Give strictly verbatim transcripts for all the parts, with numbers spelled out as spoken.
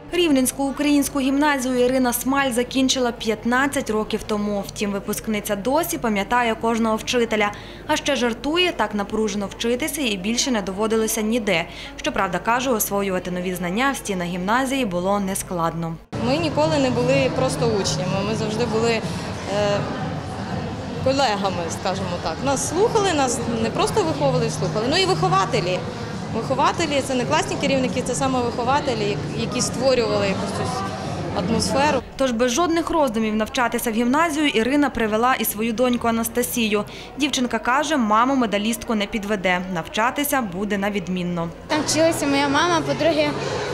Рівненську українську гімназію Ірина Смаль закінчила п'ятнадцять років тому. Втім, випускниця досі пам'ятає кожного вчителя. А ще жартує, так напружено вчитися і більше не доводилося ніде. Щоправда, каже, освоювати нові знання в стінах гімназії було нескладно. Ми ніколи не були просто учнями, ми завжди були е, колегами, скажімо так. Нас слухали, нас не просто виховували, слухали, ну і вихователі. Вихователі – це не класні керівники, це саме вихователі, які створювали якусь атмосферу. Тож без жодних роздумів навчатися в гімназію Ірина привела і свою доньку Анастасію. Дівчинка каже, маму медалістку не підведе, навчатися буде на відмінно. Там вчилася моя мама, по-друге,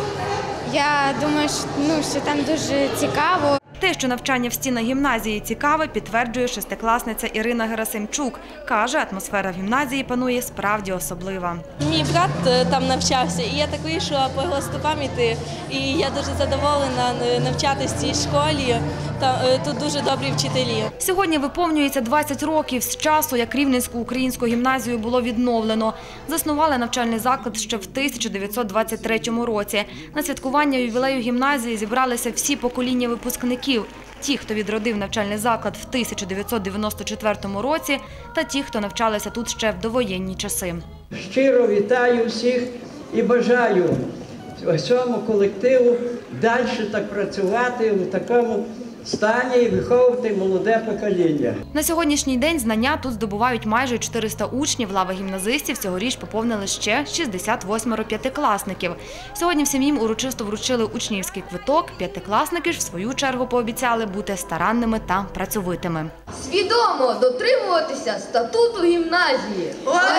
я думаю, що, ну, що там дуже цікаво. Те, що навчання в стінах гімназії цікаве, підтверджує шестикласниця Ірина Герасимчук. Каже, атмосфера в гімназії панує справді особлива. Мій брат там навчався, і я так вийшла по його стопам іти. І я дуже задоволена навчатися в цій школі. Тут дуже добрі вчителі. Сьогодні виповнюється двадцять років з часу, як Рівненську українську гімназію було відновлено. Заснували навчальний заклад ще в тисяча дев'ятсот двадцять третьому році. На святкування ювілею гімназії зібралися всі покоління випускників. Ті, хто відродив навчальний заклад в тисяча дев'ятсот дев'яносто четвертому році, та ті, хто навчалися тут ще в довоєнні часи. Щиро вітаю всіх і бажаю цьому колективу далі так працювати у такому стані і виховувати молоде покоління. На сьогоднішній день знання тут здобувають майже чотириста учнів. Лави гімназистів цьогоріч поповнили ще шістдесят восьмеро п'ятикласників. Сьогодні всім їм урочисто вручили учнівський квиток. П'ятикласники ж в свою чергу пообіцяли бути старанними та працьовитими. Свідомо дотримуватися статуту гімназії.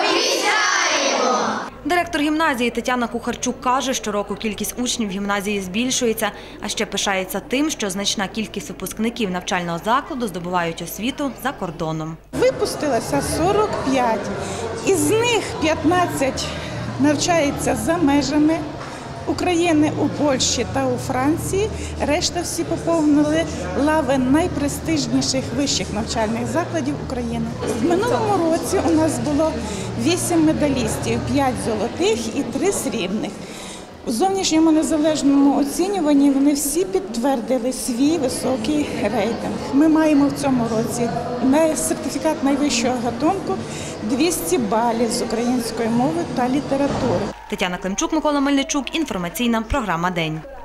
Обіцяємо! Директор гімназії Тетяна Кухарчук каже, що щороку кількість учнів в гімназії збільшується, а ще пишається тим, що значна кількість випускників навчального закладу здобувають освіту за кордоном. Випустилося сорок п'ять, із них п'ятнадцять навчається за межами України, у Польщі та у Франції. Решта всі поповнили лави найпрестижніших вищих навчальних закладів України. В минулому році у нас було вісім медалістів, п'ять золотих і три срібних. У зовнішньому незалежному оцінюванні вони всі підтвердили свій високий рейтинг. Ми маємо в цьому році сертифікат найвищого гатунку двісті балів з української мови та літератури. Тетяна Климчук, Микола Мельничук. Інформаційна програма «День».